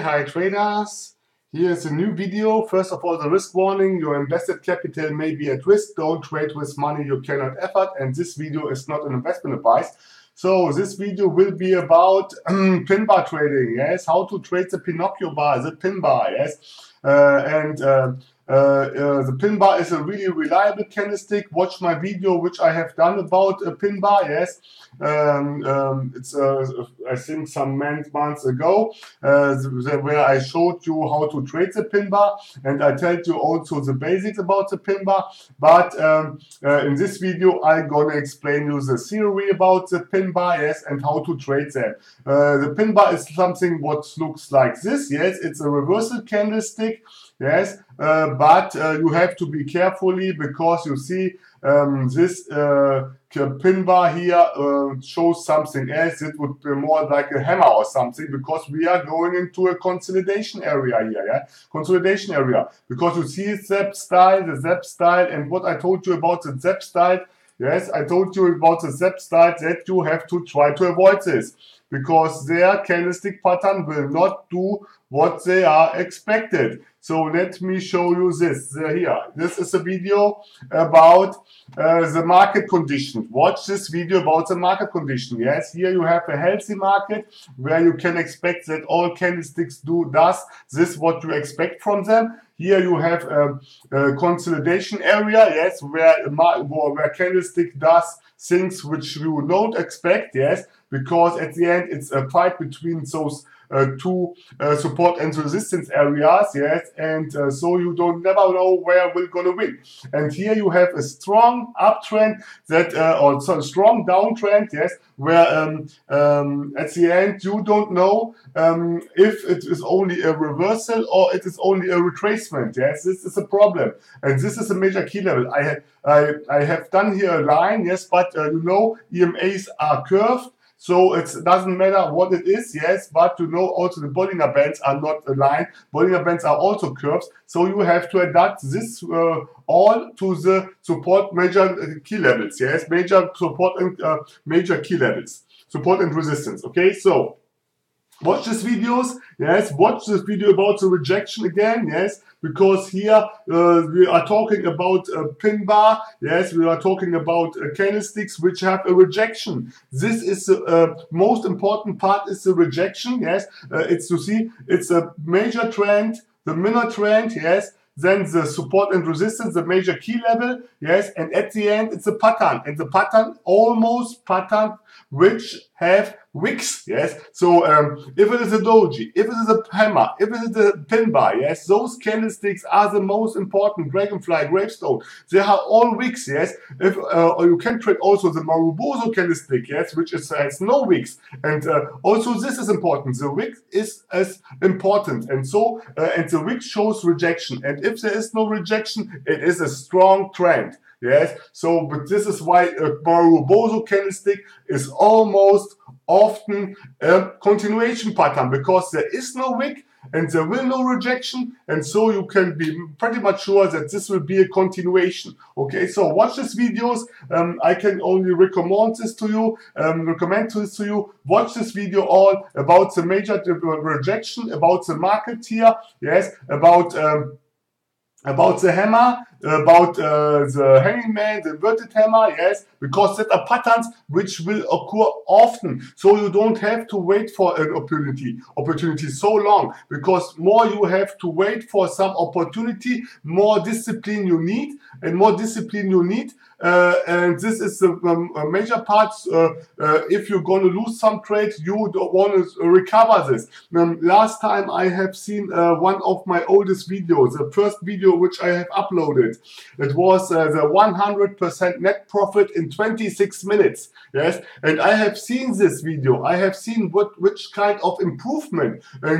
Hi traders, here's a new video. First of all, the risk warning: your invested capital may be at risk. Don't trade with money you cannot afford, and this video is not an investment advice. So this video will be about pin bar trading, yes, how to trade the Pinocchio bar, the pin bar, yes, the pin bar is a really reliable candlestick. Watch my video which I have done about a pin bar, yes. It's I think some months ago where I showed you how to trade the pin bar, and I told you also the basics about the pin bar. But in this video I'm gonna explain you the theory about the pin bar, yes, and how to trade them. The pin bar is something what looks like this, yes. It's a reversal candlestick, yes, but you have to be carefully, because you see this pin bar here shows something else. It would be more like a hammer or something, because we are going into a consolidation area here, yeah, consolidation area, because you see the Zap style, and what I told you about the Zap style, yes, I told you about the Zap style that you have to try to avoid this, because their candlestick pattern will not do what they are expected. So let me show you this here. This is a video about the market condition. Watch this video about the market condition. Yes, here you have a healthy market where you can expect that all candlesticks does this what you expect from them. Here you have a consolidation area, yes, where candlestick does things which you don't expect, yes, because at the end it's a fight between those two support and resistance areas, yes, and so you never know where we're gonna win. And here you have a strong uptrend that or strong downtrend, yes, where at the end you don't know if it is only a reversal or it is only a retracement. Yes, this is a problem, and this is a major key level. I have done here a line, yes, but you know, EMAs are curved. So it doesn't matter what it is, yes, but you know also the Bollinger Bands are not aligned. Bollinger Bands are also curves, so you have to adapt this all to the support major key levels, yes, major support and major key levels, support and resistance. Okay, so watch these videos, yes, watch this video about the rejection again, yes, because here we are talking about a pin bar, yes, we are talking about candlesticks which have a rejection. This is the most important part, is the rejection, yes. It's, you see, it's a major trend, the minor trend, yes, then the support and resistance, the major key level, yes, and at the end it's a pattern, and the pattern almost pattern which have wicks, yes. So if it is a doji, if it is a hammer, if it is a pin bar, yes, those candlesticks are the most important. Dragonfly, gravestone, they are all wicks, yes. If or you can trade also the Marubozu candlestick, yes, which has no wicks, and also this is important. The wick is as important, and so and the wick shows rejection, and if there is no rejection, it is a strong trend. Yes, so but this is why a Marubozu candlestick is almost often a continuation pattern, because there is no wick and there will no rejection, and so you can be pretty much sure that this will be a continuation. Okay, so watch these videos. I can only recommend this to you. Watch this video all about the major rejection, about the market here, yes, about the hammer, about the hanging man, the inverted hammer, yes, because that are patterns which will occur often. So you don't have to wait for an opportunity so long, because more you have to wait for some opportunity, more discipline you need, and more discipline you need. And this is a major part. If you're going to lose some trade, you don't want to recover this. Last time I have seen one of my oldest videos, the first video which I have uploaded. It was the 100% net profit in 26 minutes. Yes, and I have seen this video. I have seen which kind of improvement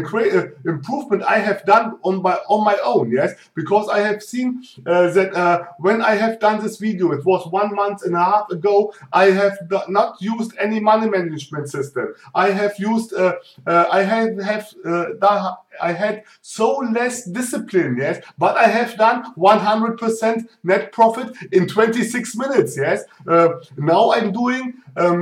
I have done on my own. Yes, because I have seen that when I have done this video, it was 1.5 months ago. I have not used any money management system. I have used I had so less discipline, yes, but I have done 100% net profit in 26 minutes, yes. Now I'm doing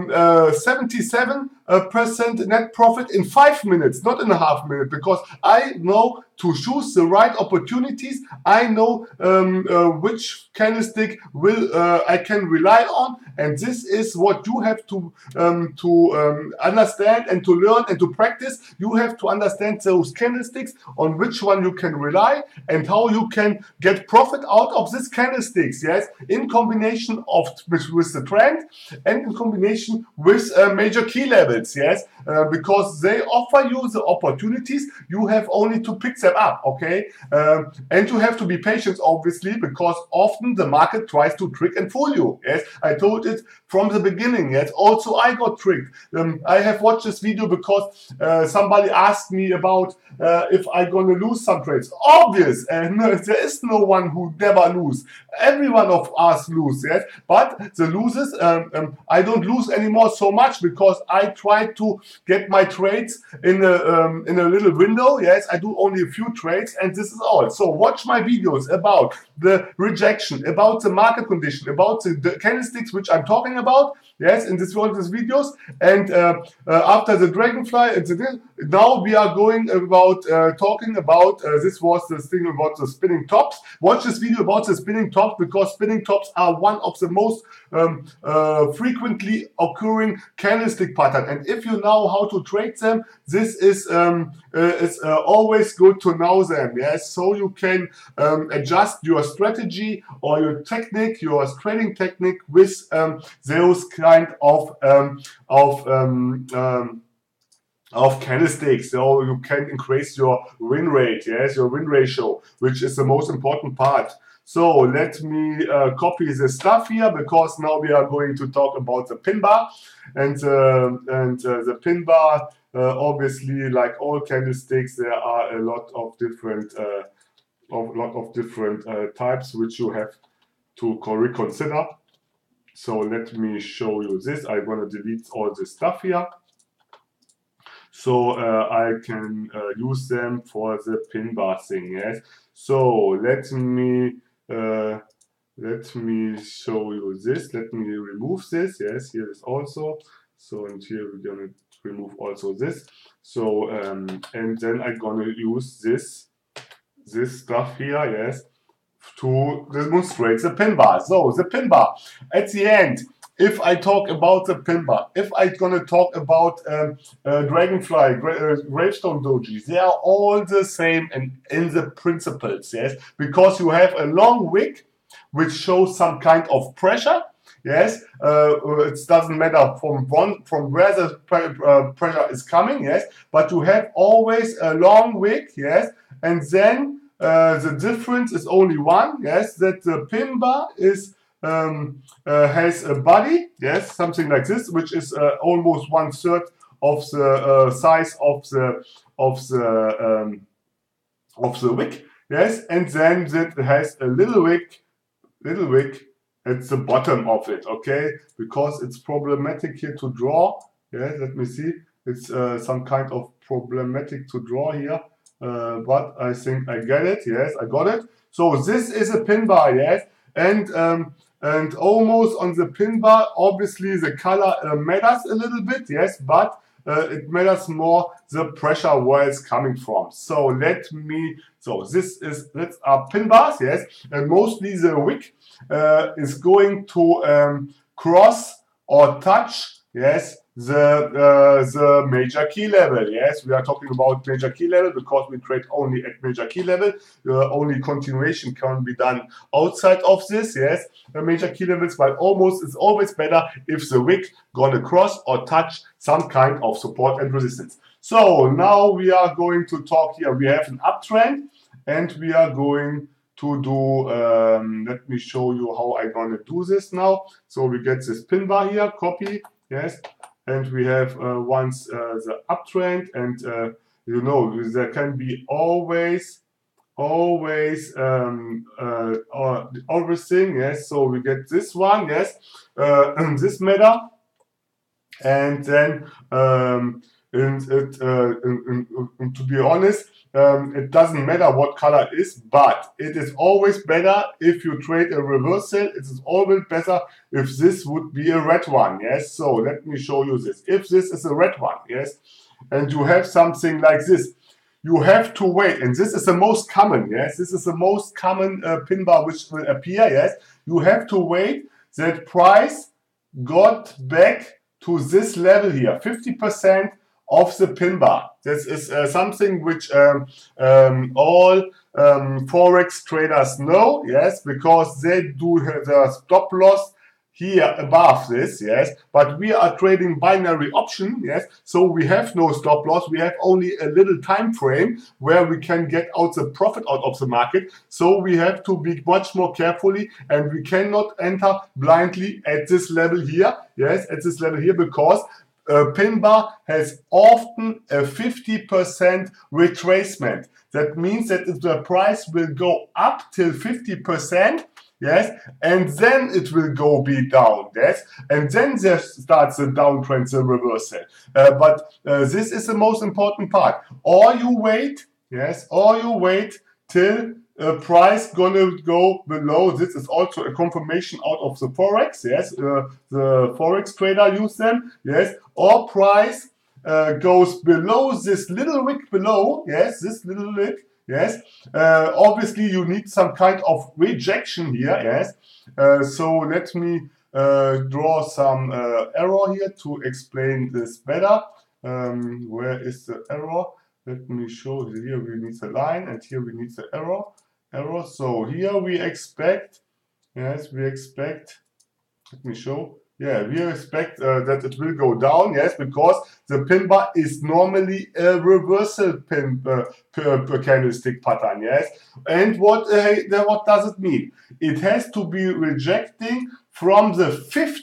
77% net profit in 5 minutes, not in a half minute, because I know to choose the right opportunities. I know which candlestick I can rely on, and this is what you have to understand and to learn and to practice. You have to understand those candlesticks, on which one you can rely and how you can get profit out of these candlesticks, yes, in combination with the trend and in combination with major key levels, yes, because they offer you the opportunities. You have only to pick them up, okay, and you have to be patient, obviously, because often the market tries to trick and fool you, yes. I told it from the beginning, yes. Also, I got tricked. I have watched this video because somebody asked me about if I'm gonna lose some trades. Obvious, and there is no one who never lose. Every one of us lose, yes. But the losers, I don't lose anymore so much because I try to get my trades in a little window. Yes, I do only a few trades, and this is all. So watch my videos about the rejection, about the market condition, about the candlesticks which I'm talking about. Yes, in these videos, and after the dragonfly, now we are going about talking about this was the thing about the spinning tops. Watch this video about the spinning tops, because spinning tops are one of the most frequently occurring candlestick pattern. And if you know how to trade them, this is always good to know them. Yes, so you can adjust your strategy or your technique, your trading technique with those kind of candlesticks, so you can increase your win rate, yes, your win ratio, which is the most important part. So let me copy this stuff here, because now we are going to talk about the pin bar, and the pin bar. Obviously, like all candlesticks, there are a lot of different types which you have to reconsider. So let me show you this. I'm gonna delete all this stuff here, so I can use them for the pin bar thing. Yes. So let me show you this. Let me remove this. Yes, here is also. So, and here we're gonna remove also this. So and then I'm gonna use this stuff here. Yes, to demonstrate the pin bar. So the pin bar at the end. If I talk about the pin bar, if I'm gonna talk about Dragonfly, Gravestone Doji, they are all the same in the principles, yes, because you have a long wick which shows some kind of pressure, yes. It doesn't matter from where the pressure is coming, yes, but you have always a long wick, yes, and then the difference is only one, yes, that the pin bar is has a body, yes, something like this, which is almost 1/3 of the size of the wick, yes, and then it has a little wick at the bottom of it, okay, because it's problematic here to draw. Yes, let me see, it's some kind of problematic to draw here, but I think I get it. Yes, I got it. So this is a pin bar, yes, and almost on the pin bar, obviously the color matters a little bit, yes, but it matters more the pressure where it's coming from. So that's our pin bars, yes, and mostly the wick is going to cross or touch, yes, the major key level. Yes, we are talking about major key level because we trade only at major key level. Only continuation can be done outside of this, yes, major key levels, but it's always better if the wick gonna cross or touch some kind of support and resistance. So now we are going to talk here. We have an uptrend, and we are going to do, let me show you how I'm gonna do this now. So we get this pin bar here, copy, yes, and we have once the uptrend, and you know, there can be always everything, yes. So we get this one, yes, this matter, and then And to be honest, it doesn't matter what color it is, but it is always better if you trade a reversal. It is always better if this would be a red one. Yes, so let me show you this. If this is a red one, yes, and you have something like this, you have to wait, and this is the most common, yes, this is the most common pin bar which will appear, yes. You have to wait that price got back to this level here, 50% of the pin bar. This is something which all Forex traders know, yes, because they do the stop loss here above this, yes, but we are trading binary option, yes, so we have no stop loss, we have only a little time frame where we can get out the profit out of the market, so we have to be much more carefully, and we cannot enter blindly at this level here, yes, at this level here, because pin bar has often a 50% retracement. That means that if the price will go up till 50%, yes, and then it will be down, yes, and then there starts the downtrend, the reversal. But this is the most important part. Or you wait, yes, or you wait till price gonna go below. This is also a confirmation out of the Forex, yes, the Forex trader use them, yes, or price goes below this little wick below, yes, this little wick, yes, obviously you need some kind of rejection here, yes, so let me draw some arrow here to explain this better. Where is the arrow? Let me show here. We need the line, and here we need the arrow. So here we expect, yes, we expect, let me show, yeah, we expect that it will go down, yes, because the pin bar is normally a reversal pin per candlestick pattern, yes. And what does it mean? It has to be rejecting from the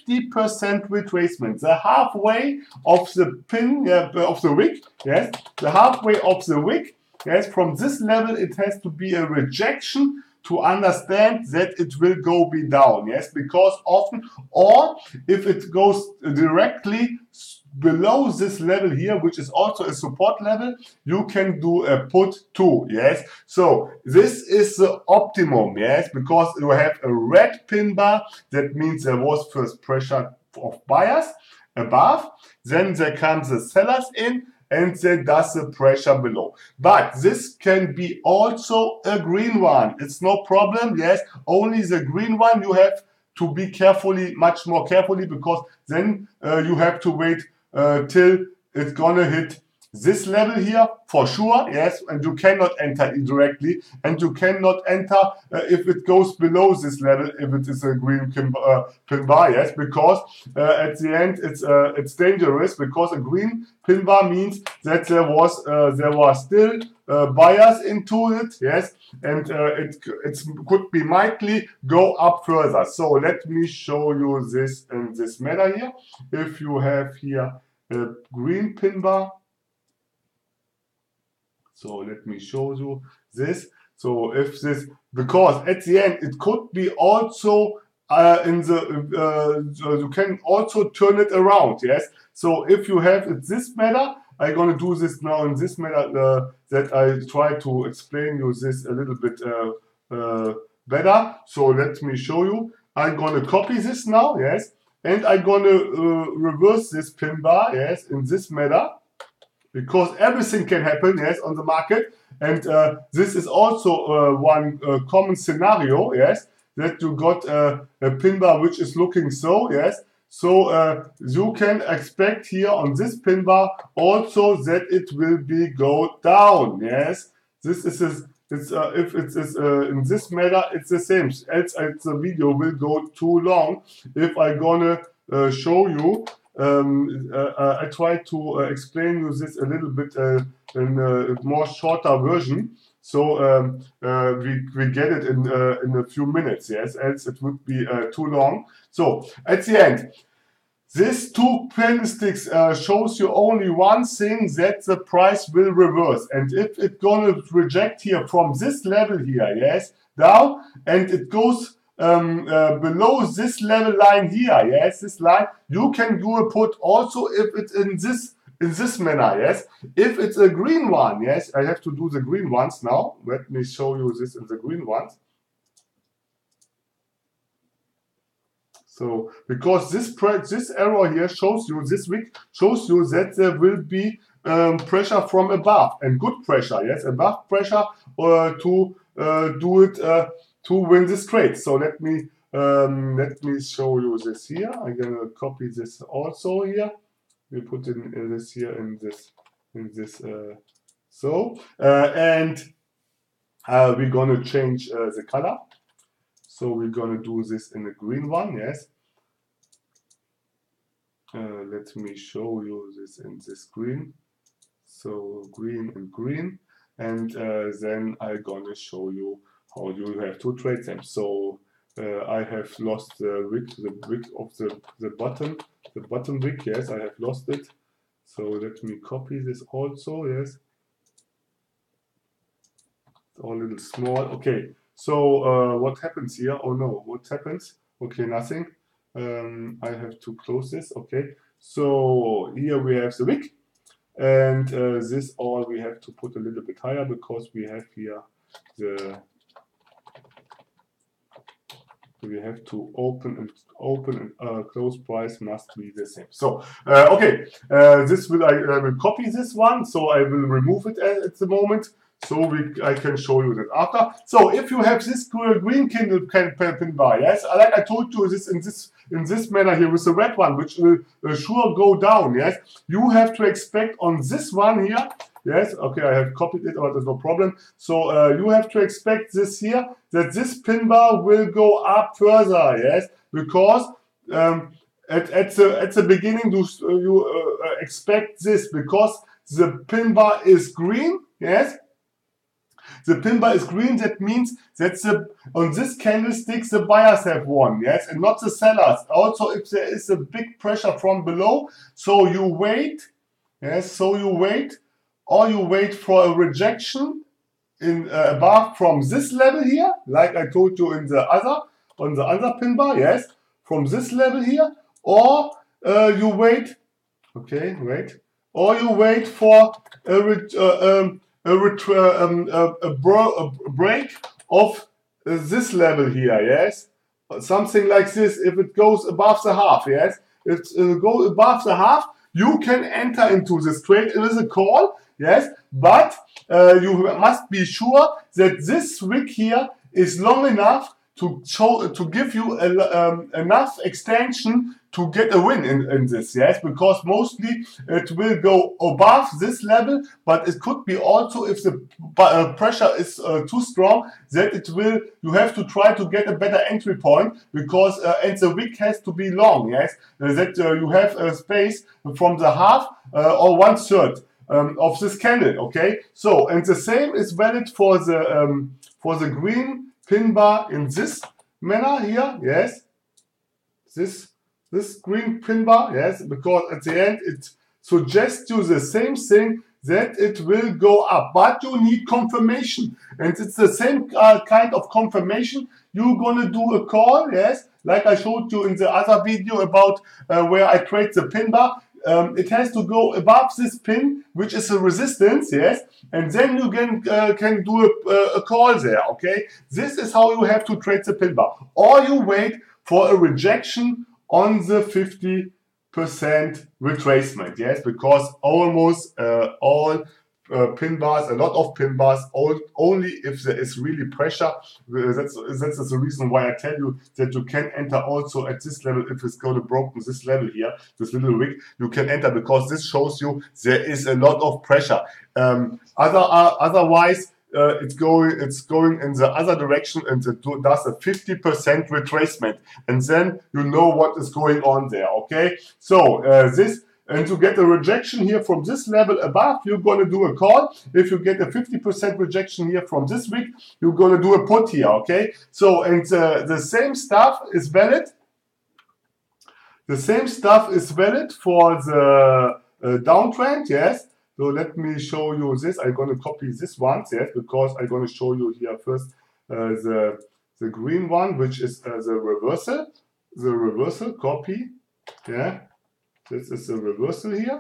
50% retracement, the halfway of the pin, of the wick, yes, the halfway of the wick, yes, from this level it has to be a rejection to understand that it will be down, yes, because often, or if it goes directly below this level here, which is also a support level, you can do a put too, yes. So this is the optimum, yes, because you have a red pin bar. That means there was first pressure of buyers above, then there comes the sellers in, and then does the pressure below. But this can be also a green one. It's no problem, yes. Only the green one you have to be carefully, much more carefully, because then you have to wait till it's gonna hit this level here for sure, yes, and you cannot enter directly, and you cannot enter if it goes below this level, if it is a green pin bar, yes, because at the end it's dangerous, because a green pin bar means that there were still buyers into it, yes, and it could be likely go up further. So let me show you this in this matter here. If you have here a green pin bar, so let me show you this. So if this, because at the end it could be also you can also turn it around, yes. So if you have it this matter, I'm gonna do this now in this matter that I try to explain you this a little bit better. So let me show you. I'm gonna copy this now, yes, and I'm gonna reverse this pin bar, yes, in this matter, because everything can happen, yes, on the market, and this is also one common scenario, yes, that you got a pin bar which is looking so, yes, so you can expect here on this pin bar also that it will go down, yes. This is if it's in this matter, it's the same, else the video will go too long if I'm gonna show you. I try to explain you this a little bit in a more shorter version, so we get it in a few minutes, yes, else it would be too long. So at the end, this two candlesticks shows you only one thing, that the price will reverse, and if it's gonna reject here from this level here, yes, down, and it goes below this level line here, yes, this line, you can do a put also if it's in this in this manner, yes. If it's a green one, yes, I have to do the green ones now. Let me show you this in the green ones. So, because this arrow here shows you, this wick shows you that there will be pressure from above, and good pressure, yes, above pressure to do it to win this trade. So let me show you this here. I'm gonna copy this also here. We put in this here in this and we're gonna change the color. So we're gonna do this in a green one, yes. Let me show you this in this green. So green and green, and then I'm gonna show you how you have to trade them. So I have lost the wick of the bottom wick. Yes, I have lost it. So let me copy this also. Yes, it's all a little small. Okay. So what happens here? Oh no, what happens? Okay, nothing. I have to close this. Okay. So here we have the wick. And this all we have to put a little bit higher because we have here we have to open and close price must be the same. So okay, I will copy this one, so I will remove it at the moment. So I can show you that after. So if you have this green candle pin bar, yes, like I told you, this in this manner here with the red one, which will sure go down, yes, you have to expect on this one here, yes, okay, I have copied it, but there's no problem. So you have to expect this here, that this pin bar will go up further, yes, because at the beginning you expect this because the pin bar is green, yes. The pin bar is green, that means that on this candlestick the buyers have won, yes, and not the sellers. Also, if there is a big pressure from below, so you wait, yes, so you wait, or you wait for a rejection in above from this level here, like I told you on the other pin bar, yes, from this level here, or you wait, okay, wait, or you wait for a break of this level here, yes, something like this. If it goes above the half, yes, if it goes above the half, you can enter into this trade. It is a call, yes, but you must be sure that this wick here is long enough to give you enough extension to get a win in this, yes, because mostly it will go above this level, but it could be also, if the pressure is too strong, that you have to try to get a better entry point, because and the wick has to be long, yes, that you have a space from the half or 1/3 of this candle, okay. So, and the same is valid for the green pin bar in this manner here, yes, this green pin bar, yes, because at the end it suggests you the same thing, that it will go up, but you need confirmation, and it's the same kind of confirmation. You're gonna do a call, yes, like I showed you in the other video about where I trade the pin bar. It has to go above this pin, which is a resistance, yes, and then you can do a call there, okay. This is how you have to trade the pin bar, or you wait for a rejection on the 50% retracement, yes, because almost all pin bars, a lot of pin bars, only if there is really pressure. That's the reason why I tell you that you can enter also at this level. If it's going to broken this level here, this little wick, you can enter, because this shows you there is a lot of pressure. Otherwise, it's going in the other direction, and it does a 50% retracement, and then you know what is going on there, okay. So and to get a rejection here from this level above, you're going to do a call. If you get a 50% rejection here from this wick, you're going to do a put here, okay. So, and the same stuff is valid. The same stuff is valid for the downtrend, yes. So let me show you this. I'm going to copy this one, yes, because I'm going to show you here first the green one, which is the reversal. The reversal, copy, yeah. This is the reversal here.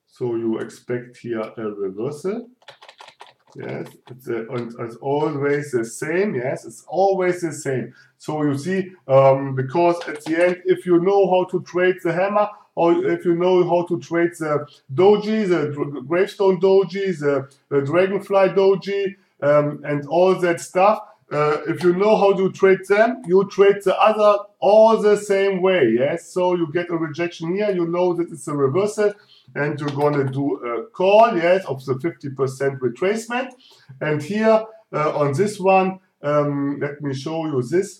So you expect here a reversal. Yes, it's always the same. Yes, it's always the same. So you see, because at the end, if you know how to trade the hammer, or if you know how to trade the doji, the gravestone doji, the dragonfly doji, and all that stuff, if you know how to trade them, you trade the other all the same way. Yes, so you get a rejection here. You know that it's a reversal. And you're going to do a call, yes, of the 50% retracement. And here on this one, let me show you this.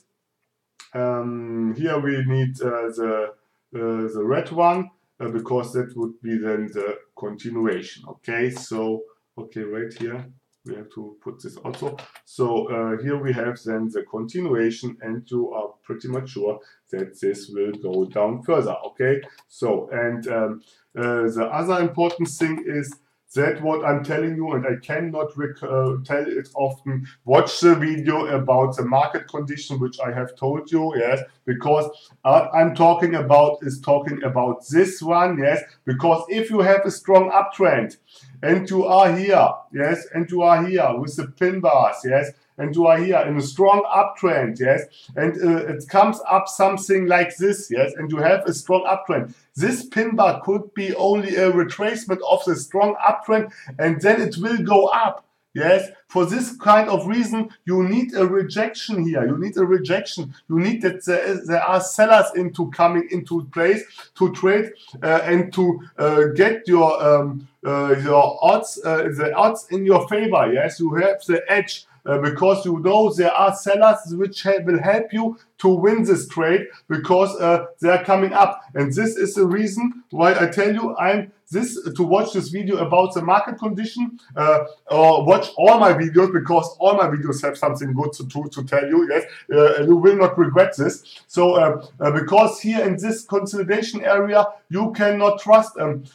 Here we need the red one because that would be then the continuation. Okay, so okay, right here we have to put this also. So here we have then the continuation, and you are pretty much sure that this will go down further. Okay, so and the other important thing is that what I'm telling you, and I cannot tell it often, watch the video about the market condition, which I have told you, yes, because I'm talking about this one, yes, because if you have a strong uptrend and you are here, yes, and you are here with the pin bars, yes, and you are here in a strong uptrend, yes, and it comes up something like this, yes, and you have a strong uptrend. This pin bar could be only a retracement of the strong uptrend, and then it will go up. Yes, for this kind of reason, you need a rejection here. You need a rejection. You need that there are sellers coming into place to trade and to get your odds, the odds in your favor. Yes, you have the edge. Because you know there are sellers which will help you to win this trade because they are coming up. And this is the reason why I tell you to watch this video about the market condition or watch all my videos, because all my videos have something good to tell you. Yes, you will not regret this. So because here in this consolidation area, you cannot trust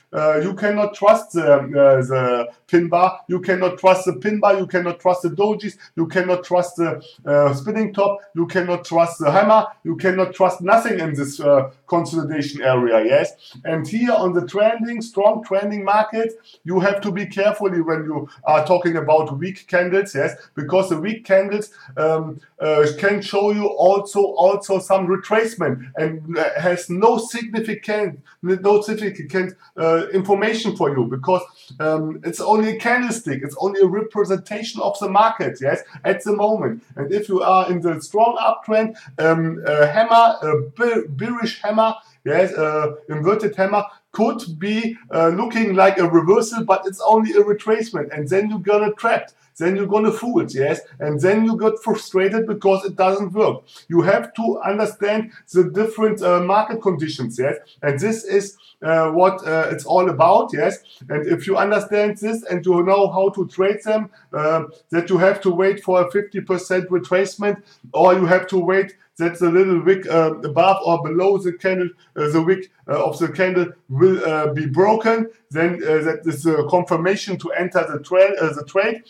the pin bar, you cannot trust the pin bar, you cannot trust the dojis, you cannot trust the spinning top, you cannot trust the hammer, you cannot trust nothing in this consolidation area. Yes, and here on the strong trending market, you have to be carefully when you are talking about weak candles. Yes, because the weak candles can show you also some retracement and has no significant information for you, because it's only a candlestick, it's only a representation of the market, yes, at the moment. And if you are in the strong uptrend, a bearish hammer, yes, inverted hammer could be looking like a reversal, but it's only a retracement, and then you're gonna trapped. Then you're gonna fool it, yes, and then you get frustrated because it doesn't work. You have to understand the different market conditions, yes, and this is what it's all about, yes. And if you understand this and you know how to trade them, that you have to wait for a 50% retracement, or you have to wait that the little wick above or below the candle, the wick of the candle will be broken, then that is a confirmation to enter the trade.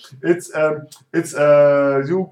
It's you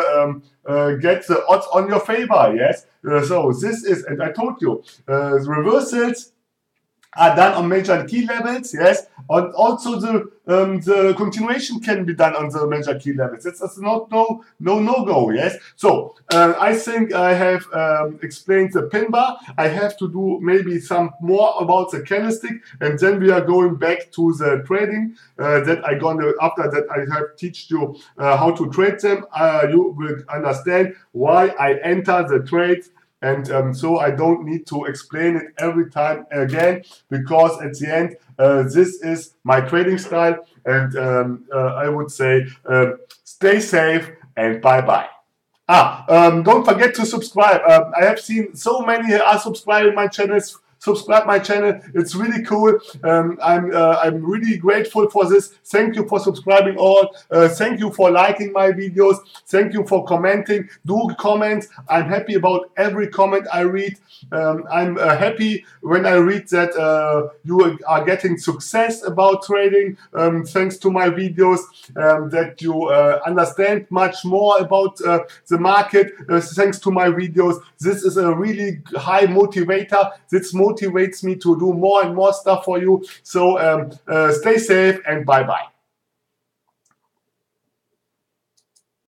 gonna get the odds on your favor, yes. So this is, and I told you, reversals are done on major key levels, yes, and also the continuation can be done on the major key levels. It's not no go, yes. So I think I have explained the pin bar. I have to do maybe some more about the candlestick, and then we are going back to the trading. That I gonna, after that I have teach you how to trade them. You will understand why I enter the trade. And so I don't need to explain it every time again, because at the end, this is my trading style. And I would say, stay safe and bye-bye. Don't forget to subscribe. I have seen so many are subscribing my channels. Subscribe my channel. It's really cool. I'm really grateful for this. Thank you for subscribing all. Thank you for liking my videos. Thank you for commenting. Do comments. I'm happy about every comment I read. I'm happy when I read that you are getting success about trading thanks to my videos, that you understand much more about the market thanks to my videos. This is a really high motivator. This motivates motivates me to do more and more stuff for you. So stay safe and bye bye.